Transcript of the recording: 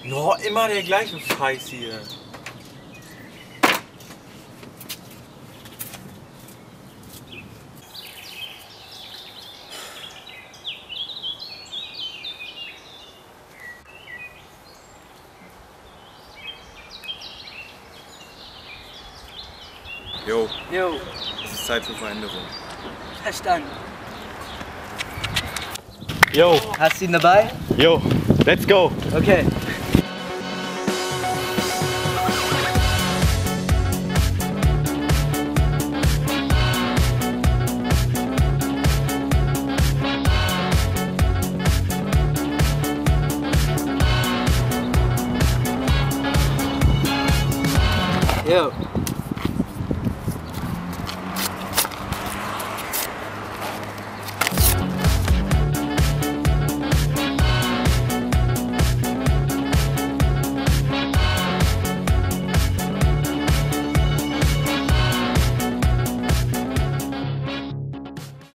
No, immer der gleiche Scheiß hier. Jo, Jo, es ist Zeit für Veränderung. verstanden. Yo, Hast du ihn dabei? yo, let's go. Okay.